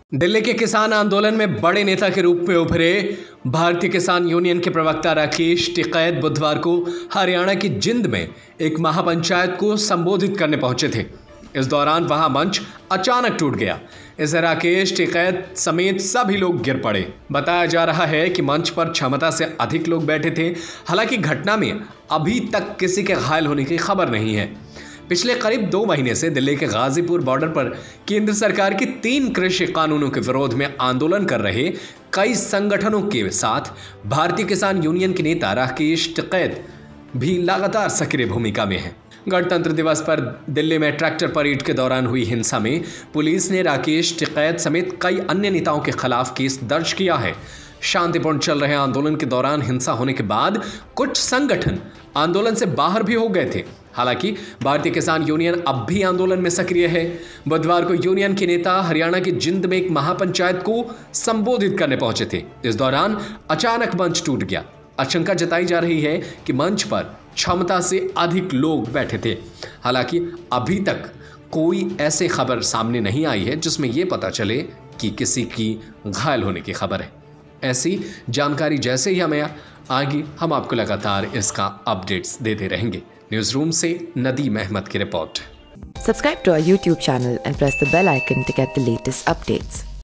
दिल्ली के किसान आंदोलन में बड़े नेता के रूप में उभरे भारतीय किसान यूनियन के प्रवक्ता राकेश टिकैत बुधवार को हरियाणा की जिंद में एक महापंचायत को संबोधित करने पहुंचे थे। इस दौरान वहां मंच अचानक टूट गया। इससे राकेश टिकैत समेत सभी लोग गिर पड़े। बताया जा रहा है कि मंच पर क्षमता से अधिक लोग बैठे थे। हालांकि घटना में अभी तक किसी के घायल होने की खबर नहीं है। पिछले करीब 2 महीने से दिल्ली के गाजीपुर बॉर्डर पर केंद्र सरकार की 3 कृषि कानूनों के विरोध में आंदोलन कर रहे कई संगठनों के साथ भारतीय किसान यूनियन के नेता राकेश टिकैत भी लगातार सक्रिय भूमिका में हैं। गणतंत्र दिवस पर दिल्ली में ट्रैक्टर परेड के दौरान हुई हिंसा में पुलिस ने राकेश टिकैत समेत कई अन्य नेताओं के खिलाफ केस दर्ज किया है। शांतिपूर्ण चल रहे आंदोलन के दौरान हिंसा होने के बाद कुछ संगठन आंदोलन से बाहर भी हो गए थे। हालांकि भारतीय किसान यूनियन अब भी आंदोलन में सक्रिय है। बुधवार को यूनियन के नेता हरियाणा की जिंद में एक महापंचायत को संबोधित करने पहुंचे थे। इस दौरान अचानक मंच टूट गया। आशंका जताई जा रही है कि मंच पर क्षमता से अधिक लोग बैठे थे। हालांकि अभी तक कोई ऐसी खबर सामने नहीं आई है जिसमें यह पता चले कि किसी की घायल होने की खबर है। ऐसी जानकारी जैसे ही हमें आएगी हम आपको लगातार इसका अपडेट्स देते रहेंगे। न्यूज़ रूम से नदीम अहमद की रिपोर्ट। Subscribe to our YouTube channel and press the bell icon to get the latest updates.